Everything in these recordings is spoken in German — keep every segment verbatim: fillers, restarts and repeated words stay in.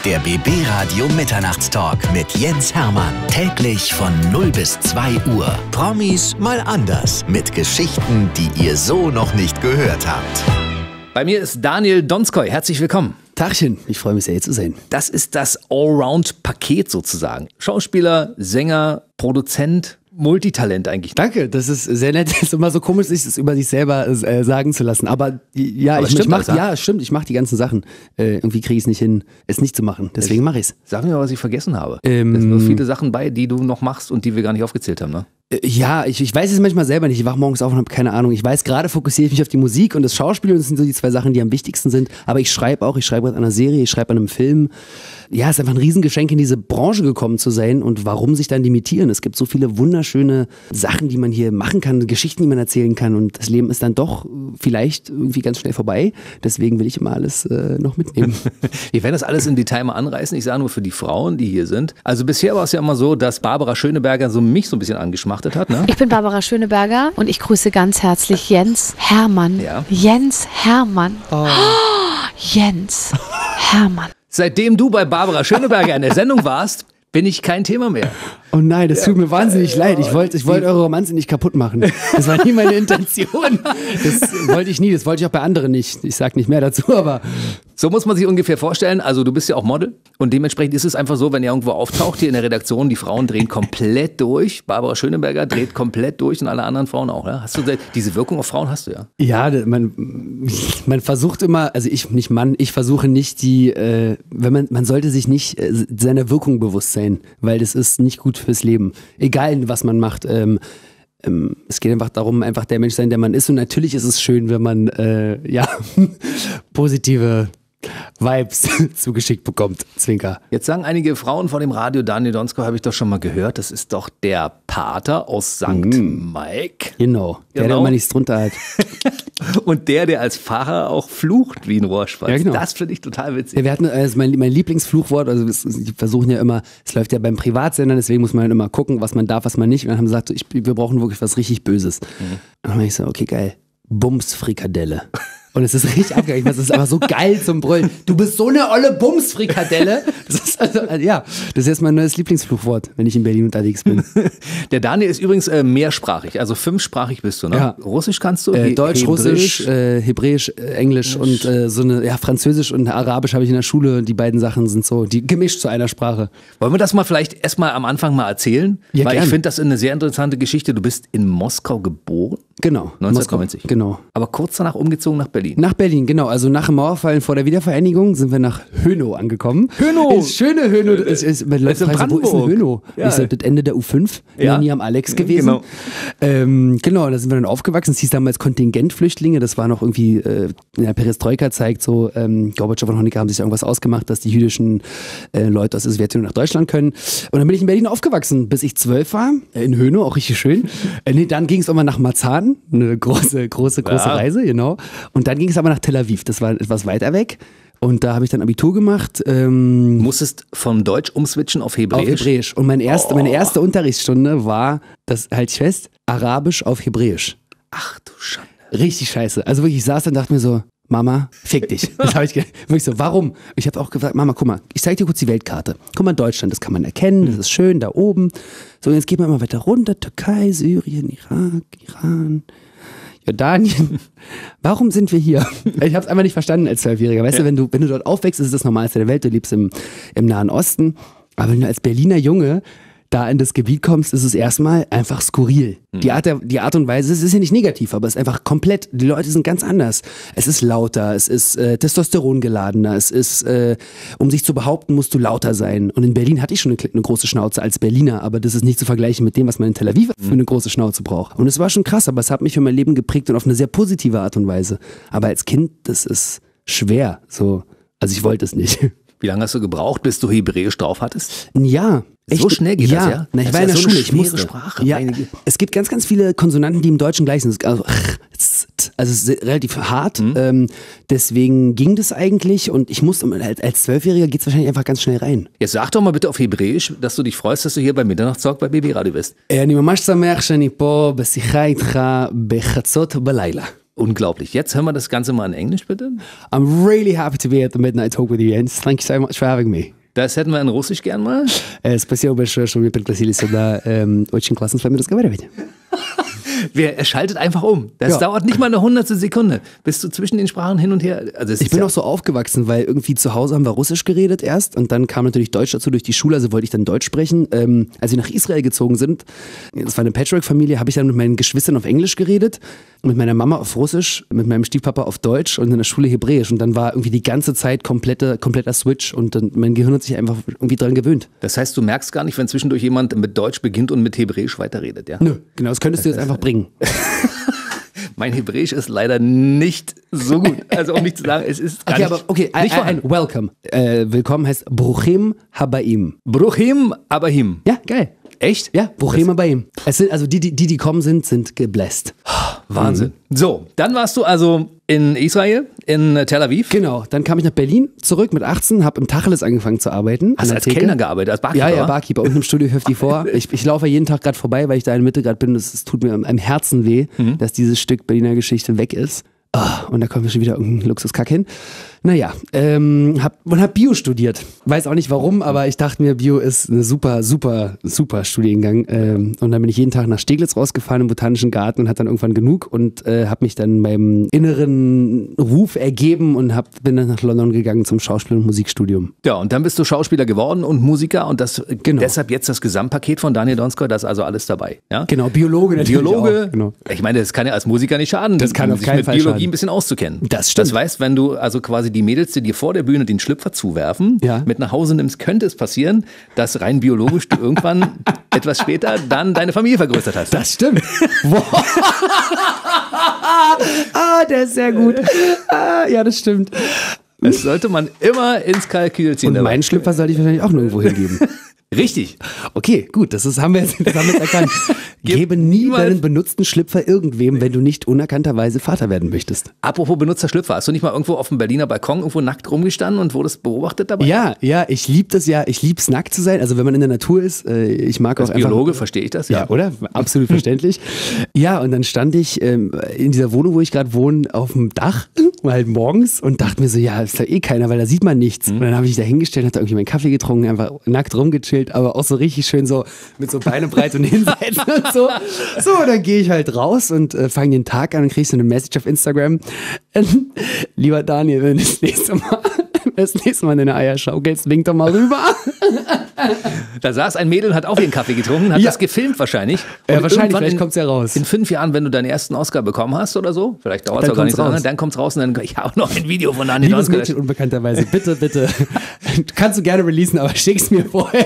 Der B B-Radio Mitternachtstalk mit Jens Hermann. Täglich von null bis zwei Uhr. Promis mal anders. Mit Geschichten, die ihr so noch nicht gehört habt. Bei mir ist Daniel Donskoy. Herzlich willkommen. Tagchen, ich freue mich sehr, hier zu sein. Das ist das Allround-Paket sozusagen. Schauspieler, Sänger, Produzent, Multitalent eigentlich. Danke, das ist sehr nett. Es ist immer so komisch, sich das über sich selber äh, sagen zu lassen. Aber ja, Aber ich, ich mach, das, ja, stimmt, ich mache die ganzen Sachen. Äh, irgendwie kriege ich es nicht hin, es nicht zu machen. Deswegen mache ich es. Sag mir mal, was ich vergessen habe. Ähm, da sind nur viele Sachen bei, die du noch machst und die wir gar nicht aufgezählt haben, ne? Ja, ich, ich weiß es manchmal selber nicht. Ich wache morgens auf und habe keine Ahnung. Ich weiß, gerade fokussiere ich mich auf die Musik und das Schauspiel und das sind so die zwei Sachen, die am wichtigsten sind. Aber ich schreibe auch, ich schreibe an einer Serie, ich schreibe an einem Film. Ja, es ist einfach ein Riesengeschenk, in diese Branche gekommen zu sein und warum sich dann limitieren? Es gibt so viele wunderschöne Sachen, die man hier machen kann, Geschichten, die man erzählen kann und das Leben ist dann doch vielleicht irgendwie ganz schnell vorbei. Deswegen will ich immer alles äh, noch mitnehmen. Wir werden das alles im Detail mal anreißen. Ich sage nur für die Frauen, die hier sind. Also bisher war es ja immer so, dass Barbara Schöneberger so mich so ein bisschen angeschmachtet hat, ne? Ich bin Barbara Schöneberger und ich grüße ganz herzlich Jens Hermann. Ja. Jens Hermann. Oh. Jens Hermann. Seitdem du bei Barbara Schöneberger in der Sendung warst, bin ich kein Thema mehr. Oh nein, das tut mir wahnsinnig leid. Ich wollte ich wollte eure Romanze nicht kaputt machen. Das war nie meine Intention. Das wollte ich nie, das wollte ich auch bei anderen nicht. Ich sag nicht mehr dazu, aber... So muss man sich ungefähr vorstellen. Also du bist ja auch Model und dementsprechend ist es einfach so, wenn ihr irgendwo auftaucht hier in der Redaktion, die Frauen drehen komplett durch. Barbara Schöneberger dreht komplett durch und alle anderen Frauen auch. Ja? Hast du diese Wirkung auf Frauen hast du ja? Ja, man, man versucht immer, also ich nicht Mann, ich versuche nicht die, äh, wenn man, man sollte sich nicht äh, seiner Wirkung bewusst sein, weil das ist nicht gut fürs Leben. Egal was man macht. Ähm, ähm, es geht einfach darum, einfach der Mensch sein, der man ist. Und natürlich ist es schön, wenn man äh, ja positive Vibes zugeschickt bekommt. Zwinker. Jetzt sagen einige Frauen vor dem Radio, Daniel Donskoy habe ich doch schon mal gehört, das ist doch der Pater aus Sankt Mm. Mike. Genau, der, Genau. der immer nichts drunter hat. Und der, der als Pfarrer auch flucht wie ein Rohrspatz. Ja, genau. Das finde ich total witzig. Ja, wir hatten also mein, mein Lieblingsfluchwort, also es- die versuchen ja immer, es läuft ja beim Privatsendern, deswegen muss man dann immer gucken, was man darf, was man nicht. Und dann haben sie gesagt, so, ich, wir brauchen wirklich was richtig Böses. Und dann habe ich so, okay, geil, Bumsfrikadelle. Und es ist richtig abgegangen, das ist einfach so geil zum Brüllen. Du bist so eine olle Bumsfrikadelle. Das ist also, also, ja, das ist jetzt mein neues Lieblingsfluchwort, wenn ich in Berlin unterwegs bin. Der Daniel ist übrigens äh, mehrsprachig, also fünfsprachig bist du, ne? Ja. Russisch kannst du? Äh, He- Deutsch, Hebräisch? Russisch, äh, Hebräisch, äh, Englisch und äh, so eine, ja, Französisch und Arabisch habe ich in der Schule. Die beiden Sachen sind so, die gemischt zu einer Sprache. Wollen wir das mal vielleicht erstmal am Anfang mal erzählen? Ja, Weil gern. ich finde das eine sehr interessante Geschichte. Du bist in Moskau geboren, Genau. neunzehnhundertneunzig. Moskau, genau. aber kurz danach umgezogen nach Berlin. Nach Berlin, genau. Also nach dem Mauerfall vor der Wiedervereinigung sind wir nach Hönow angekommen. Hönow! Ist schöne Hönow. Es ist, Leute ist in fragen so, wo ist denn Brandenburg. Hönow? Ja. Ich so, das Ende der U fünf, Ja. noch nie am Alex gewesen. Genau. Ähm, genau, da sind wir dann aufgewachsen. Es hieß damals Kontingentflüchtlinge. Das war noch irgendwie äh, in der Perestroika zeigt so, ähm, Gorbatschow und Honecker haben sich irgendwas ausgemacht, dass die jüdischen äh, Leute aus der Sowjetunion nach Deutschland können. Und dann bin ich in Berlin aufgewachsen, bis ich zwölf war. Äh, in Hönow, auch richtig schön. Äh, nee, dann ging es immer nach Marzahn. Eine große, große, große Ja. Reise, genau. Und dann ging es aber nach Tel Aviv. Das war etwas weiter weg. Und da habe ich dann Abitur gemacht. Ähm, Du musstest von Deutsch umswitchen auf Hebräisch. auf Hebräisch. Und mein erste, meine erste Unterrichtsstunde war, das halte ich fest, Arabisch auf Hebräisch. Ach du Schande. Richtig scheiße. Also wirklich, ich saß dann und dachte mir so, Mama, fick dich. Das habe ich ge- wirklich so, warum? Ich habe auch gesagt, Mama, guck mal, ich zeige dir kurz die Weltkarte. Guck mal, Deutschland, das kann man erkennen, das ist schön, da oben. So, und jetzt geht man immer weiter runter, Türkei, Syrien, Irak, Iran, Jordanien. Warum sind wir hier? Ich habe es einfach nicht verstanden als Zwölfjähriger. Weißt du, wenn du, wenn du dort aufwächst, ist es das Normalste der Welt, du lebst im, im Nahen Osten. Aber wenn du als Berliner Junge da in das Gebiet kommst, ist es erstmal einfach skurril. Die Art, der, die Art und Weise, es ist ja nicht negativ, aber es ist einfach komplett, die Leute sind ganz anders. Es ist lauter, es ist äh, Testosteron geladener, es ist, äh, um sich zu behaupten, musst du lauter sein. Und in Berlin hatte ich schon eine, eine große Schnauze als Berliner, aber das ist nicht zu vergleichen mit dem, was man in Tel Aviv für eine große Schnauze braucht. Und es war schon krass, aber es hat mich für mein Leben geprägt und auf eine sehr positive Art und Weise. Aber als Kind, das ist schwer, so. Also ich wollte es nicht. Wie lange hast du gebraucht, bis du Hebräisch drauf hattest? Ein Jahr. So schnell geht ja. das, ja? Na, ich Das war ist in ja der so eine Schule, ich schwere musste. Sprache, Ja, meine Güte. es gibt ganz, ganz viele Konsonanten, die im Deutschen gleich sind. Also, also es ist relativ hart. Mhm. Ähm, deswegen ging das eigentlich und ich musste, als, als Zwölfjähriger geht es wahrscheinlich einfach ganz schnell rein. Jetzt sag doch mal bitte auf Hebräisch, dass du dich freust, dass du hier bei Mitternachtstalk bei B B Radio bist. אני ממש שמח שאני פה בשיחה איתך בחצות בלילה. Unglaublich. Jetzt hören wir das Ganze mal in Englisch, bitte. I'm really happy to be at the Midnight Talk with you, Jens. Thank you so much for having me. Das hätten wir in Russisch gern mal. Спасибо большое, что вы пригласили сюда. Очень классно с вами разговаривать. Er schaltet einfach um. Das Ja. dauert nicht mal eine hundertstel Sekunde. Bist du zwischen den Sprachen hin und her? Also es Ich ist bin ja auch so aufgewachsen, weil irgendwie zu Hause haben wir Russisch geredet erst und dann kam natürlich Deutsch dazu durch die Schule, also wollte ich dann Deutsch sprechen. Ähm, als wir nach Israel gezogen sind, das war eine Patchwork-Familie, habe ich dann mit meinen Geschwistern auf Englisch geredet, mit meiner Mama auf Russisch, mit meinem Stiefpapa auf Deutsch und in der Schule Hebräisch. Und dann war irgendwie die ganze Zeit komplette, kompletter Switch und dann, mein Gehirn hat sich einfach irgendwie dran gewöhnt. Das heißt, du merkst gar nicht, wenn zwischendurch jemand mit Deutsch beginnt und mit Hebräisch weiterredet, ja? Nö, genau, das könntest du jetzt einfach bringen. Mein Hebräisch ist leider nicht so gut. Also um nicht zu sagen, es ist gar Okay, nicht, aber okay, ein, nicht ein, ein vorhanden. Welcome. Äh, willkommen heißt Bruchim Habaim. Bruchim Abahim. Ja, geil. Echt? Ja, Bruchim Habaim. Es sind, also die, die, die, die kommen sind, sind gebläst. Wahnsinn. So, dann warst du also in Israel, in Tel Aviv. Genau, dann kam ich nach Berlin zurück mit achtzehn, habe im Tacheles angefangen zu arbeiten. Hast du an der als Theke. Kellner gearbeitet, als Barkeeper? Ja, ja, wa? Barkeeper unten im Studio vierundfünfzig. Ich, ich laufe ja jeden Tag gerade vorbei, weil ich da in der Mitte gerade bin. Es tut mir am Herzen weh, Mhm. dass dieses Stück Berliner Geschichte weg ist. Ah, und da kommt mir schon wieder irgendein Luxuskack hin. Naja, ähm, hab, und hab Bio studiert. Weiß auch nicht warum, aber ich dachte mir, Bio ist ein super, super, super Studiengang. Ähm, und dann bin ich jeden Tag nach Steglitz rausgefahren im Botanischen Garten und hatte dann irgendwann genug und äh, habe mich dann meinem inneren Ruf ergeben und hab, bin dann nach London gegangen zum Schauspiel- und Musikstudium. Ja, und dann bist du Schauspieler geworden und Musiker und das Genau. deshalb jetzt das Gesamtpaket von Daniel Donskoy, das ist also alles dabei. Ja? Genau, Biologe natürlich Biologe, auch. Genau. ich meine, das kann ja als Musiker nicht schaden, Das kann auf sich keinen mit Fall Biologie schaden. ein bisschen auszukennen. Das stimmt. Das heißt, wenn du also quasi die Mädels, die dir vor der Bühne den Schlüpfer zuwerfen, Ja. mit nach Hause nimmst, könnte es passieren, dass rein biologisch du irgendwann etwas später dann deine Familie vergrößert hast. Das stimmt. Wow. Ah, der ist sehr gut. Ah, ja, das stimmt. Das sollte man immer ins Kalkül ziehen. Und dabei. meinen Schlüpfer sollte ich wahrscheinlich auch nirgendwo hingeben. Richtig. Okay, gut, das, ist, haben, wir jetzt, das haben wir jetzt erkannt. Gib Gebe nie niemals- deinen benutzten Schlüpfer irgendwem, wenn du nicht unerkannterweise Vater werden möchtest. Apropos benutzer Schlüpfer, hast du nicht mal irgendwo auf dem Berliner Balkon irgendwo nackt rumgestanden und wurdest beobachtet dabei? Ja, ja, ich liebe das ja. Ich liebe es, nackt zu sein. Also wenn man in der Natur ist, äh, ich mag Als auch einfach... Biologe verstehe ich das, Ja, oder? Absolut verständlich. Ja, und dann stand ich ähm, in dieser Wohnung, wo ich gerade wohne, auf dem Dach, halt morgens und dachte mir so, ja, ist da eh keiner, weil da sieht man nichts. Und dann habe ich mich da hingestellt, habe da irgendwie meinen Kaffee getrunken, einfach nackt rumgechillt, aber auch so richtig schön so mit so Beine breit und hinsetzen und so. So, dann gehe ich halt raus und äh, fange den Tag an und kriege so eine Message auf Instagram. Lieber Daniel, wenn du das nächste Mal, das nächste Mal deine Eier schaukelst, wink doch mal rüber. Da saß ein Mädel und hat auch ihren Kaffee getrunken, hat Ja. das gefilmt wahrscheinlich. Ja, Und wahrscheinlich, irgendwann vielleicht in- kommt's ja raus. In fünf Jahren, wenn du deinen ersten Oscar bekommen hast oder so, vielleicht dauert es Dann auch gar nicht kommt's so lange, raus. dann kommt's raus und dann, ich habe noch ein Video von Daniel Liebes Donskoy. Mädchen, unbekannterweise, bitte, bitte. Kannst du gerne releasen, aber schick's mir vorher.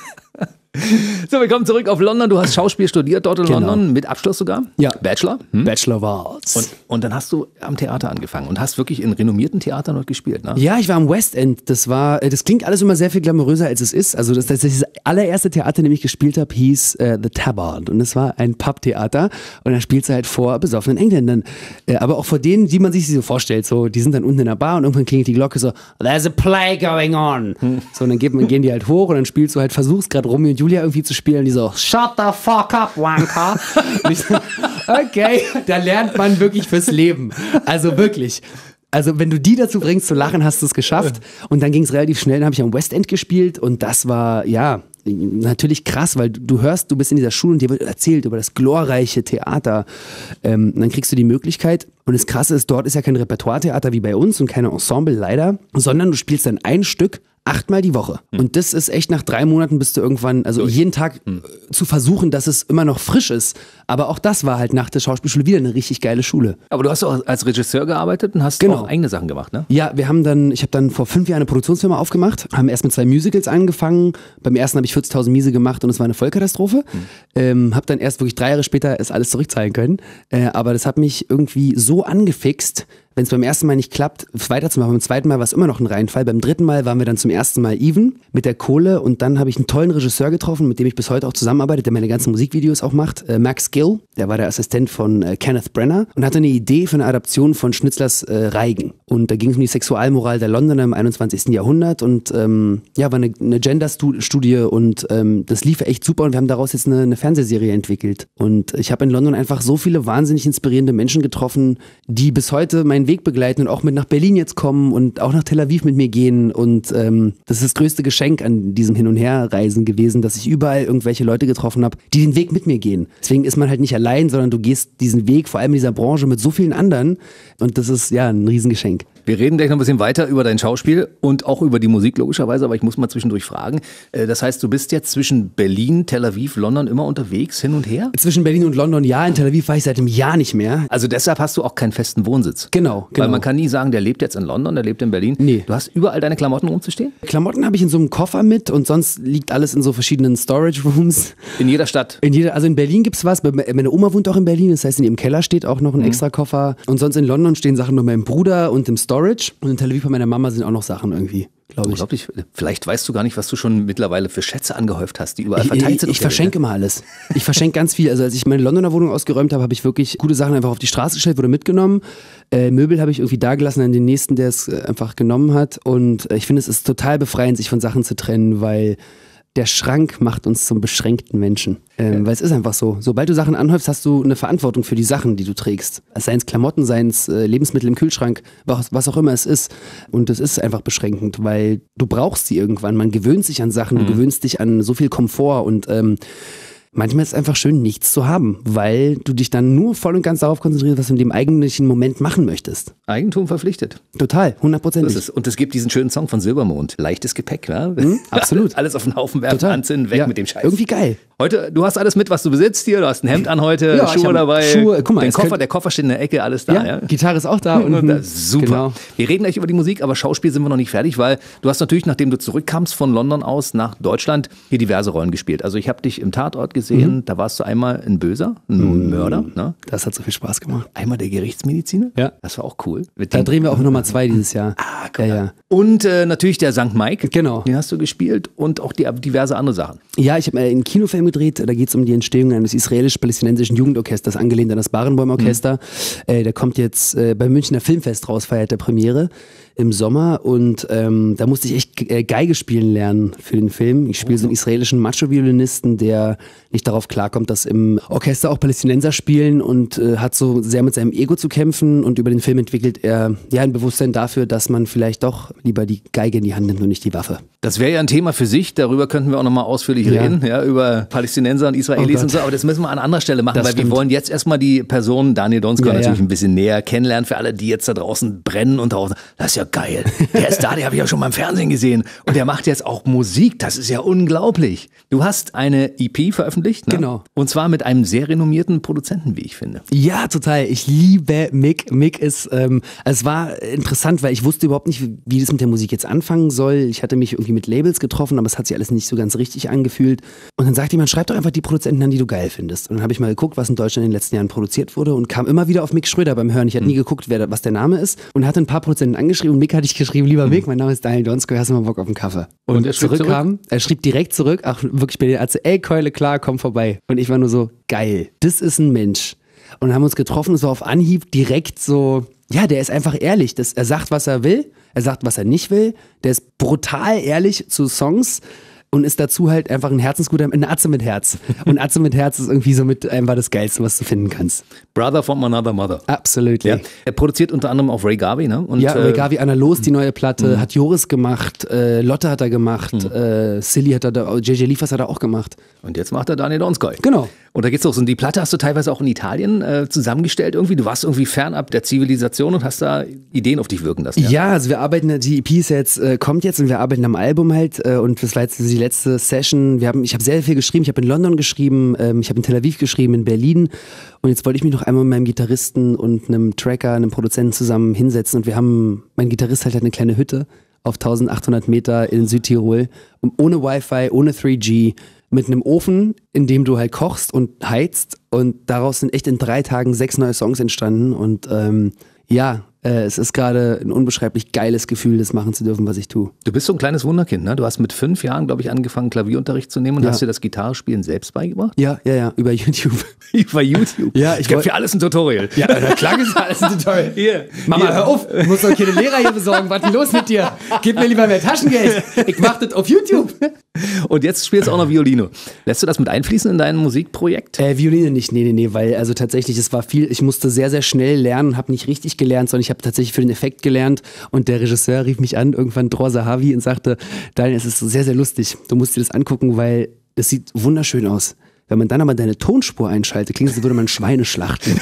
So, wir kommen zurück auf London. Du hast Schauspiel studiert dort in Genau. London, mit Abschluss sogar. Ja. Bachelor. Hm? Bachelor of Arts. Und, und dann hast du am Theater angefangen und hast wirklich in renommierten Theatern dort gespielt, ne? Ja, ich war am West End. Das war, äh, das klingt alles immer sehr viel glamouröser, als es ist. Also das, das, das allererste Theater, in dem ich gespielt habe, hieß äh, The Tabard. Und es war ein Pubtheater. Und da spielst du halt vor besoffenen Engländern. Äh, aber auch vor denen, die man sich so vorstellt. So, die sind dann unten in der Bar und irgendwann klingelt die Glocke so, there's a play going on. So, und dann geht man, gehen die halt hoch und dann spielst du halt, versuchst gerade Romeo und Julia irgendwie zu spielen. Die so, shut the fuck up, Wanker. Und ich so, okay, da lernt man wirklich fürs Leben. Also wirklich. Also wenn du die dazu bringst zu lachen, hast du es geschafft. Und dann ging es relativ schnell, dann habe ich am West End gespielt und das war, ja, natürlich krass, weil du hörst, du bist in dieser Schule und dir wird erzählt über das glorreiche Theater. Ähm, dann kriegst du die Möglichkeit und das Krasse ist, dort ist ja kein Repertoire-Theater wie bei uns und keine Ensemble leider, sondern du spielst dann ein Stück achtmal die Woche. Hm. Und das ist echt, nach drei Monaten bist du irgendwann, also jeden Tag Hm. äh, zu versuchen, dass es immer noch frisch ist. Aber auch das war halt nach der Schauspielschule wieder eine richtig geile Schule. Aber du hast auch als Regisseur gearbeitet und hast Genau. auch eigene Sachen gemacht, ne? Ja, wir haben dann, ich habe dann vor fünf Jahren eine Produktionsfirma aufgemacht, haben erst mit zwei Musicals angefangen. Beim ersten habe ich vierzigtausend Miese gemacht und es war eine Vollkatastrophe. Hm. Ähm, habe dann erst wirklich drei Jahre später es alles zurückzahlen können. Äh, aber das hat mich irgendwie so angefixt, wenn es beim ersten Mal nicht klappt, weiterzumachen. Beim zweiten Mal war es immer noch ein Reinfall. Beim dritten Mal waren wir dann zum ersten Mal even mit der Kohle und dann habe ich einen tollen Regisseur getroffen, mit dem ich bis heute auch zusammenarbeite, der meine ganzen Musikvideos auch macht. Äh, Max Gill, der war der Assistent von äh, Kenneth Branagh und hatte eine Idee für eine Adaption von Schnitzlers äh, Reigen. Und da ging es um die Sexualmoral der Londoner im einundzwanzigsten Jahrhundert und ähm, ja, war eine, eine Gender-Studie und ähm, das lief echt super und wir haben daraus jetzt eine, eine Fernsehserie entwickelt. Und ich habe in London einfach so viele wahnsinnig inspirierende Menschen getroffen, die bis heute meinen Weg begleiten und auch mit nach Berlin jetzt kommen und auch nach Tel Aviv mit mir gehen. Und ähm, das ist das größte Geschenk an diesem Hin- und Herreisen gewesen, dass ich überall irgendwelche Leute getroffen habe, die den Weg mit mir gehen. Deswegen ist man halt nicht allein, sondern du gehst diesen Weg, vor allem in dieser Branche, mit so vielen anderen. Und das ist ja ein Riesengeschenk. Wir reden gleich noch ein bisschen weiter über dein Schauspiel und auch über die Musik logischerweise, aber ich muss mal zwischendurch fragen. Das heißt, du bist jetzt zwischen Berlin, Tel Aviv, London immer unterwegs, hin und her? Zwischen Berlin und London, ja. In Tel Aviv war ich seit einem Jahr nicht mehr. Also deshalb hast du auch keinen festen Wohnsitz. Genau, genau. Weil man kann nie sagen, der lebt jetzt in London, der lebt in Berlin. Nee. Du hast überall deine Klamotten rumzustehen? Klamotten habe ich in so einem Koffer mit und sonst liegt alles in so verschiedenen Storage Rooms. In jeder Stadt? In jeder, also in Berlin gibt's was. Meine Oma wohnt auch in Berlin, das heißt in ihrem Keller steht auch noch ein mhm. extra Koffer. Und sonst in London stehen Sachen bei meinem Bruder und im Storage. Und in Tel Aviv bei meiner Mama sind auch noch Sachen irgendwie, glaube ich. Unglaublich. Vielleicht weißt du gar nicht, was du schon mittlerweile für Schätze angehäuft hast, die überall verteilt ich, sind. Ich, ich verschenke immer alles. Ich verschenke ganz viel. Also als ich meine Londoner Wohnung ausgeräumt habe, habe ich wirklich gute Sachen einfach auf die Straße gestellt, wurde mitgenommen. Äh, Möbel habe ich irgendwie da gelassen an den nächsten, der es äh, einfach genommen hat. Und äh, ich finde, es ist total befreiend, sich von Sachen zu trennen, weil der Schrank macht uns zum beschränkten Menschen. Ähm, ja. Weil es ist einfach so. Sobald du Sachen anhäufst, hast du eine Verantwortung für die Sachen, die du trägst. Seien es Klamotten, seien es äh, Lebensmittel im Kühlschrank, was, was auch immer es ist. Und das ist einfach beschränkend, weil du brauchst sie irgendwann. Man gewöhnt sich an Sachen, mhm. du gewöhnst dich an so viel Komfort und ähm, manchmal ist es einfach schön, nichts zu haben, weil du dich dann nur voll und ganz darauf konzentrierst, was du in dem eigentlichen Moment machen möchtest. Eigentum verpflichtet. Total, hundertprozentig. Und es gibt diesen schönen Song von Silbermond, leichtes Gepäck. Ja? Mhm, absolut. Alles auf den Haufen werfen, anzünden, weg ja, mit dem Scheiß. Irgendwie geil. Heute, du hast alles mit, was du besitzt hier, du hast ein Hemd an heute, ja, Schuhe dabei, Schuhe, guck mal, den Koffer, der Koffer steht in der Ecke, alles da. Ja, ja? Gitarre ist auch da. Und, und das, super. Genau. Wir reden gleich über die Musik, aber Schauspiel sind wir noch nicht fertig, weil du hast natürlich, nachdem du zurückkamst von London aus nach Deutschland, hier diverse Rollen gespielt. Also ich habe dich im Tatort gesehen, mhm. da warst du einmal ein Böser, ein mhm. Mörder. Ne? Das hat so viel Spaß gemacht. Einmal der Gerichtsmediziner. Ja. Das war auch cool. Mit da drehen wir auch Nummer zwei dieses Jahr. Ah, cool. Ja, ja. Und äh, natürlich der Sankt Mike. Genau. Den hast du gespielt und auch die, diverse andere Sachen. Ja, ich habe äh, einen Kinofilm gedreht, da geht es um die Entstehung eines israelisch-palästinensischen Jugendorchesters, angelehnt an das Barenboim-Orchester. Mhm. Äh, der kommt jetzt äh, beim Münchner Filmfest raus, feiert der Premiere im Sommer und ähm, da musste ich echt äh, Geige spielen lernen für den Film. Ich spiele so einen israelischen Macho-Violinisten, der nicht darauf klarkommt, dass im Orchester auch Palästinenser spielen und äh, hat so sehr mit seinem Ego zu kämpfen und über den Film entwickelt er ja ein Bewusstsein dafür, dass man vielleicht doch lieber die Geige in die Hand nimmt und nicht die Waffe. Das wäre ja ein Thema für sich, darüber könnten wir auch nochmal ausführlich ja. reden, ja, über Palästinenser und Israelis oh und so, aber das müssen wir an anderer Stelle machen, das weil stimmt. wir wollen jetzt erstmal die Person Daniel Donskoy ja, natürlich ja. ein bisschen näher kennenlernen, für alle, die jetzt da draußen brennen und draußen, das ist ja geil, der ist da, den habe ich ja schon mal im Fernsehen gesehen und der macht jetzt auch Musik, das ist ja unglaublich. Du hast eine E P veröffentlicht, ne? Genau. Und zwar mit einem sehr renommierten Produzenten, wie ich finde. Ja, total, ich liebe Mick. Mick ist, ähm, es war interessant, weil ich wusste überhaupt nicht, wie das mit der Musik jetzt anfangen soll. Ich hatte mich irgendwie mit Labels getroffen, aber es hat sich alles nicht so ganz richtig angefühlt. Und dann sagt jemand, schreib doch einfach die Produzenten an, die du geil findest. Und dann habe ich mal geguckt, was in Deutschland in den letzten Jahren produziert wurde und kam immer wieder auf Mick Schröder beim Hören. Ich hatte nie geguckt, wer, was der Name ist und hatte ein paar Produzenten angeschrieben und Mick hatte ich geschrieben, lieber Mick, mein Name ist Daniel Donskoy, hast du mal Bock auf einen Kaffee? Und, und er zurückkam, zurück? er schrieb direkt zurück, ach wirklich bei den Ärzten, ey Keule, klar, komm vorbei. Und ich war nur so, geil, das ist ein Mensch. Und dann haben wir uns getroffen, es war auf Anhieb direkt so, ja, der ist einfach ehrlich. Das, er sagt, was er will, er sagt, was er nicht will. Der ist brutal ehrlich zu Songs und ist dazu halt einfach ein herzensguter, ein Atze mit Herz. Und Atze mit Herz ist irgendwie so mit einfach das Geilste, was du finden kannst. Brother from another mother. Absolut. Ja. Er produziert unter anderem auf Ray Garvey, ne? Und, ja, Ray äh, Garvey, Anna Los, die neue Platte, mh. hat Joris gemacht, äh, Lotte hat er gemacht, mhm. äh, Silly hat er da, J J Liefers hat er auch gemacht. Und jetzt macht er Daniel Donskoy. Genau. Und da geht's auch so, die Platte hast du teilweise auch in Italien äh, zusammengestellt irgendwie. Du warst irgendwie fernab der Zivilisation und hast da Ideen auf dich wirken lassen. Ja, ja also wir arbeiten, die E P ist jetzt, äh, kommt jetzt und wir arbeiten am Album halt äh, und das war jetzt die letzte Session. Wir haben, ich habe sehr viel geschrieben, ich habe in London geschrieben, ähm, ich habe in Tel Aviv geschrieben, in Berlin und jetzt wollte ich mich noch einmal mit meinem Gitarristen und einem Tracker, einem Produzenten zusammen hinsetzen und wir haben, mein Gitarrist halt hat eine kleine Hütte auf eintausendachthundert Meter in Südtirol und ohne Wi-Fi, ohne drei G, mit einem Ofen, in dem du halt kochst und heizt und daraus sind echt in drei Tagen sechs neue Songs entstanden und ähm, ja, Äh, es ist gerade ein unbeschreiblich geiles Gefühl, das machen zu dürfen, was ich tue. Du bist so ein kleines Wunderkind, ne? Du hast mit fünf Jahren, glaube ich, angefangen, Klavierunterricht zu nehmen und Ja. hast dir das Gitarrespielen selbst beigebracht? Ja, ja, ja, über YouTube. Über YouTube? Ja, ich ich habe wollt- für alles ein Tutorial. Ja, na klar ist alles ein Tutorial. Hier. Mama, Hier. hör auf, du musst doch keine Lehrer hier besorgen. Was ist denn los mit dir? Gib mir lieber mehr Taschengeld. Ich mach das auf YouTube. Und jetzt spielst du auch noch Violine. Lässt du das mit einfließen in dein Musikprojekt? Äh, Violine nicht, nee, nee, nee, weil also tatsächlich, es war viel, ich musste sehr, sehr schnell lernen, habe nicht richtig gelernt, sondern ich habe tatsächlich für den Effekt gelernt und der Regisseur rief mich an, irgendwann Dror Zahavi und sagte, Daniel, es ist so sehr, sehr lustig, du musst dir das angucken, weil es sieht wunderschön aus. Wenn man dann aber deine Tonspur einschaltet, klingt es, als würde man Schweine schlachten.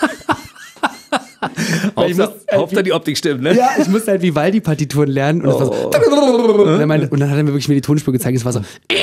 Hauptsache, Hauptsache die Optik stimmt, ne? Ja, ich musste halt Vivaldi-Partituren lernen und, das war so und, dann meinte, und dann hat er mir wirklich mir die Tonspur gezeigt, es war so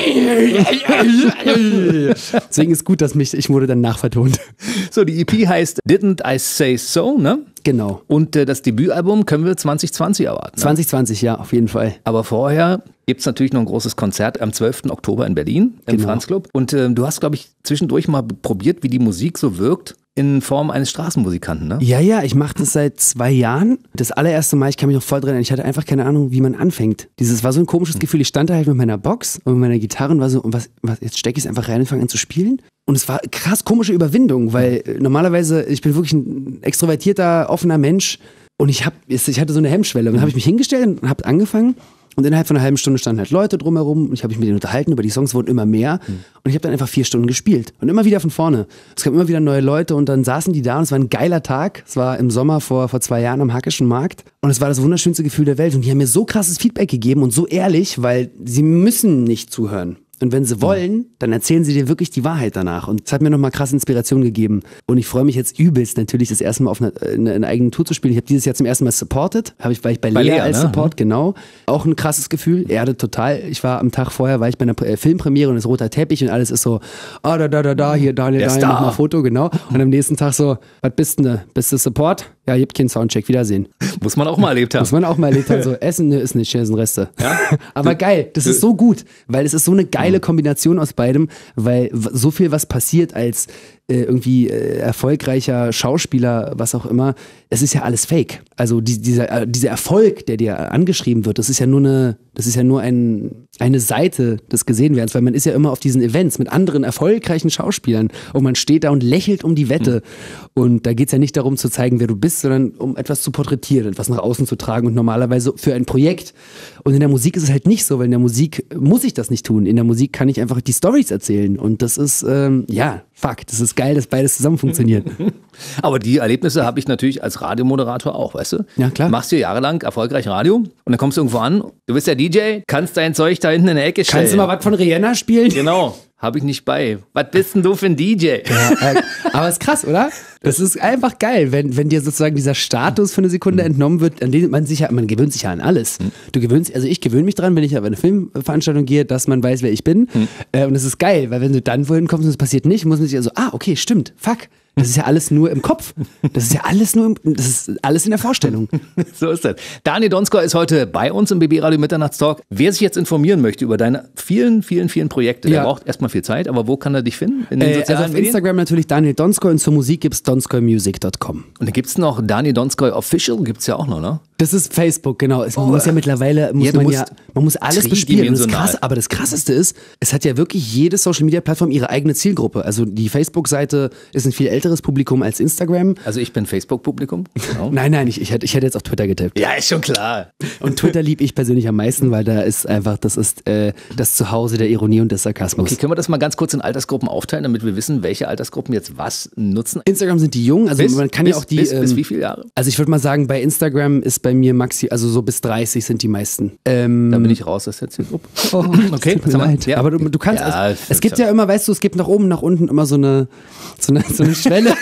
deswegen ist gut, dass mich, ich wurde dann nachvertont. So, die E P heißt Didn't I Say So, ne? Genau. Und äh, das Debütalbum können wir zwanzig zwanzig erwarten. Ne? zwanzig zwanzig, ja, auf jeden Fall. Aber vorher gibt es natürlich noch ein großes Konzert am zwölften Oktober in Berlin im Genau. Franz Club. Und äh, du hast, glaube ich, zwischendurch mal probiert, wie die Musik so wirkt in Form eines Straßenmusikanten, ne? Ja, ja, ich mache das seit zwei Jahren. Das allererste Mal, ich kann mich noch voll dran erinnern, ich hatte einfach keine Ahnung, wie man anfängt. Dieses war so ein komisches Gefühl. Ich stand da halt mit meiner Box und mit meiner Gitarre und war so, und was, was jetzt stecke ich es einfach rein und fange an zu spielen. Und es war krass komische Überwindung, weil äh, normalerweise, ich bin wirklich ein extrovertierter, offener Mensch und ich, hab, ich hatte so eine Hemmschwelle. Und dann habe ich mich hingestellt und habe angefangen. Und innerhalb von einer halben Stunde standen halt Leute drumherum und ich habe mich mit denen unterhalten, über die Songs wurden immer mehr und ich habe dann einfach vier Stunden gespielt und immer wieder von vorne. Es kamen immer wieder neue Leute und dann saßen die da und es war ein geiler Tag. Es war im Sommer vor, vor zwei Jahren am Hackischen Markt und es war das wunderschönste Gefühl der Welt und die haben mir so krasses Feedback gegeben und so ehrlich, weil sie müssen nicht zuhören. Und wenn sie wollen, dann erzählen sie dir wirklich die Wahrheit danach. Und es hat mir nochmal krass Inspiration gegeben. Und ich freue mich jetzt übelst natürlich, das erste Mal auf eine, eine, eine eigene Tour zu spielen. Ich habe dieses Jahr zum ersten Mal supported. Hab ich, war ich bei, Bei Lea Lea, als ne? Support, genau. Auch ein krasses Gefühl. Erde total. Ich war am Tag vorher, war ich bei einer äh, Filmpremiere und es ist roter Teppich und alles ist so, ah, da, da, da, da, hier, Daniel, Der Daniel, Star. mach mal ein Foto, genau. Und am nächsten Tag so, was bist denn du? Bist du Support? Ja, ich hab keinen Soundcheck, Wiedersehen. Muss man auch mal erlebt haben. Muss man auch mal erlebt haben, so Essen ne, ist nicht, hier sind Reste. Ja? Aber geil, das ist so gut, weil es ist so eine geile Kombination aus beidem, weil w- so viel was passiert als äh, irgendwie äh, erfolgreicher Schauspieler, was auch immer, es ist ja alles fake. Also die, dieser, äh, dieser Erfolg, der dir angeschrieben wird, das ist ja nur eine, das ist ja nur ein, eine Seite des Gesehenwerdens, weil man ist ja immer auf diesen Events mit anderen erfolgreichen Schauspielern und man steht da und lächelt um die Wette. Und da geht es ja nicht darum zu zeigen, wer du bist, sondern um etwas zu porträtieren, etwas nach außen zu tragen und normalerweise für ein Projekt. Und in der Musik ist es halt nicht so, weil in der Musik muss ich das nicht tun. In der Musik kann ich einfach die Storys erzählen und das ist, ähm, ja, fuck, das ist geil, dass beides zusammen funktioniert. Aber die Erlebnisse habe ich natürlich als Radiomoderator auch, weißt du? Ja, klar. Machst du jahrelang erfolgreich Radio und dann kommst du irgendwo an, du bist der D J, kannst dein Zeug da hinten in der Ecke stellen. Kannst du mal was von Rihanna spielen? Genau, habe ich nicht bei. Was bist denn du für ein D J? Ja, äh, aber ist krass, oder? Das ist einfach geil, wenn, wenn dir sozusagen dieser Status für eine Sekunde entnommen wird, an den man sich ja, man gewöhnt sich ja an alles. Du gewöhnst, also ich gewöhne mich dran, wenn ich auf eine Filmveranstaltung gehe, dass man weiß, wer ich bin. Äh, und das ist geil, weil wenn du dann wohin kommst und es passiert nicht, muss man sich ja so, ah, okay, stimmt, fuck. Das ist ja alles nur im Kopf. Das ist ja alles nur, im, das ist alles in der Vorstellung. So ist das. Daniel Donskoy ist heute bei uns im B B Radio Mitternachtstalk. Wer sich jetzt informieren möchte über deine vielen, vielen, vielen Projekte, der Ja. braucht erstmal viel Zeit, aber wo kann er dich finden? In den Äh, sozialen also auf Medien? Instagram natürlich Daniel Donskoy und zur Musik gibt's donskoy music dot com. Und dann gibt es noch Daniel Donskoy Official, gibt es ja auch noch, ne? Das ist Facebook, genau. Es, man muss ja mittlerweile, muss Ja, du man musst ja, man muss alles bespielen. Und das tridimensional. Krasse, aber das Krasseste ist, es hat ja wirklich jede Social-Media-Plattform ihre eigene Zielgruppe. Also die Facebook-Seite ist ein viel älteres Publikum als Instagram. Also ich bin Facebook-Publikum. Genau. Nein, nein, ich, ich, hätte, ich hätte jetzt auf Twitter getippt. Ja, ist schon klar. Und Twitter liebe ich persönlich am meisten, weil da ist einfach, das ist äh, das Zuhause der Ironie und des Sarkasmus. Okay, können wir das mal ganz kurz in Altersgruppen aufteilen, damit wir wissen, welche Altersgruppen jetzt was nutzen? Instagram sind die jungen, also Bis, man kann bis, ja auch die. bis, bis ähm, wie viele Jahre? Also ich würde mal sagen, bei Instagram ist bei mir maxi, also so bis dreißig sind die meisten. Ähm, Da bin ich raus aus der Zielgruppe. Oh, Okay, tut mir sag mal. leid. Ja. Aber du, du kannst, Ja, also, das es gibt ist ja ja- immer, weißt du, es gibt nach oben, nach unten immer so eine, so eine, so eine Schwelle.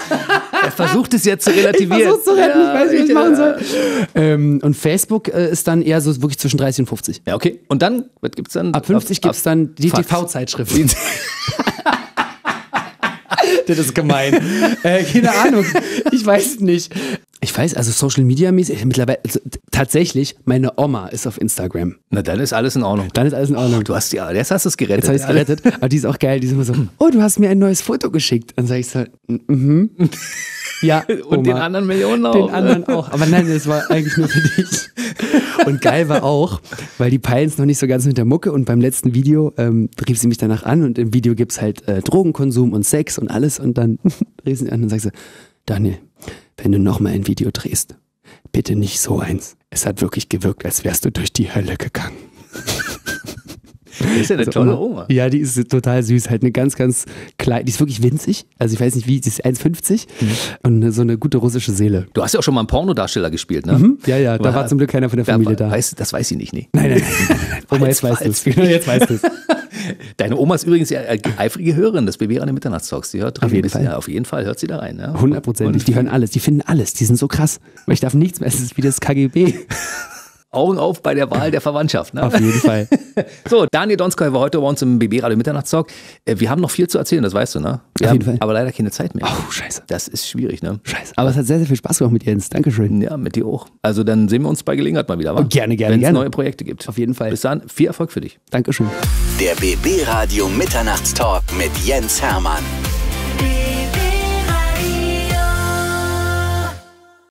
Er versucht es jetzt zu relativieren. Ich versuch's zu retten, ich weiß nicht, wie ich ja. machen soll. Ähm, und Facebook äh, ist dann eher so wirklich zwischen dreißig und fünfzig. Ja, okay. Und dann, was gibt's dann? Ab fünfzig Ab- gibt es dann die Fax. T V-Zeitschriften. Das ist gemein. äh, keine Ahnung. Ich weiß es nicht. Ich weiß, also Social Media mäßig, mittlerweile, also, tatsächlich, meine Oma ist auf Instagram. Na, dann ist alles in Ordnung. Dann ist alles in Ordnung. Oh, du hast ja, jetzt hast du es gerettet. Jetzt habe ich es gerettet. Aber die ist auch geil. Die ist immer so, oh, du hast mir ein neues Foto geschickt. Dann sage ich so, mhm. Ja, Und Oma. den anderen Millionen auch. Den anderen auch. Aber nein, das war eigentlich nur für dich. Und geil war auch, weil die peilen es noch nicht so ganz mit der Mucke und beim letzten Video ähm, rief sie mich danach an und im Video gibt es halt äh, Drogenkonsum und Sex und alles und dann rief sie mich an und sagt sie, Daniel, wenn du nochmal ein Video drehst, bitte nicht so eins. Es hat wirklich gewirkt, als wärst du durch die Hölle gegangen. Das ist ja eine Also tolle Oma. Oma. Ja, die ist total süß. Halt eine ganz, ganz kleine, die ist wirklich winzig. Also ich weiß nicht wie, die ist eins fünfzig und so eine gute russische Seele. Du hast ja auch schon mal einen Pornodarsteller gespielt, ne? Mhm. Ja, ja, da Aber- war zum Glück keiner von der Familie da. Weiß, das weiß sie nicht, nee. Nein, nein, nein, nein, nein, nein. Oma, jetzt weißt du es. Jetzt weißt du es. Deine Oma ist übrigens ja äh, eifrige Hörerin des B B Radio Mitternachtstalks. Die hört drin Auf jeden ein bisschen, Fall. Ja, auf jeden Fall hört sie da rein. Ja. Hundertprozentig. Die hören alles, die finden alles, die sind so krass. Aber ich darf nichts mehr, es ist wie das K G B. Augen auf bei der Wahl der Verwandtschaft. Ne? Auf jeden Fall. So, Daniel Donskoy war heute bei uns im B B Radio Mitternachtstalk. Äh, Wir haben noch viel zu erzählen, das weißt du, ne? Wir Auf jeden haben Fall. aber leider keine Zeit mehr. Oh, scheiße. Das ist schwierig, ne? Scheiße. Aber es hat sehr, sehr viel Spaß gemacht mit Jens. Dankeschön. Ja, mit dir auch. Also dann sehen wir uns bei Gelegenheit mal wieder, wa? Oh, gerne, gerne, Wenn es gerne. neue Projekte gibt. Auf jeden Fall. Bis dann, viel Erfolg für dich. Dankeschön. Der B B Radio Mitternachtstalk mit Jens Hermann.